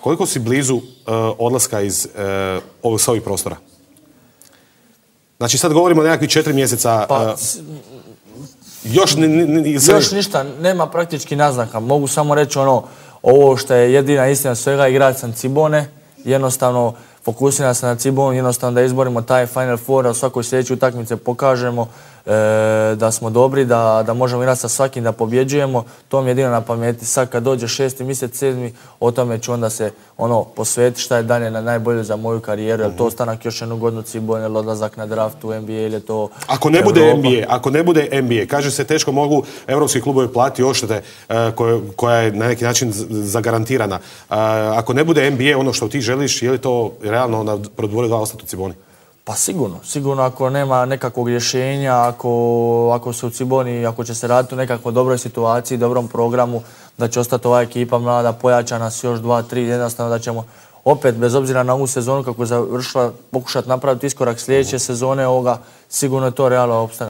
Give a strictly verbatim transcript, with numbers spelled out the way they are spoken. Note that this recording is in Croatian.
koliko si blizu uh, odlaska iz uh, ovih, s ovih prostora? Znači sad govorimo o nekakvih četiri mjeseca. Pa, uh, još, ni, ni, ni, još ništa, nema praktički naznaka. Mogu samo reći ono, ovo što je jedina istina svega, igrati sam Cibone, jednostavno fokusiram se na Cibonu, jednostavno da izborimo taj Final Four, da u svakoj sljedećoj utakmici pokažemo e, da smo dobri, da, da možemo igrati sa svakim, da pobjeđujemo. To mi je jedino na pameti. Sad kad dođe šesti mjesec, sedmi, o tome ću onda se ono posvetiti šta je dalje na najbolje za moju karijeru. Je li to ostanak još jednu godinu Cibone, ili odlazak na draft u N B A, ili je to Ako ne bude N B A, ako ne bude N B A, kaže se teško mogu evropski klubovi platiti odštete uh, koje, koja je na neki način zagarantirana. Uh, ako ne bude N B A ono što ti želiš, je li to realno na produvoli dva ostati u Ciboni? Pa sigurno, sigurno ako nema nekakvog rješenja, ako, ako se u Ciboni, ako će se raditi u nekakvoj dobroj situaciji, dobrom programu, da će ostati ova ekipa mlada, pojačana s još dva, tri, jednostavno da ćemo opet, bez obzira na ovu sezonu kako je završila, pokušati napraviti iskorak sljedeće sezone ovoga, sigurno je to realno opstanak.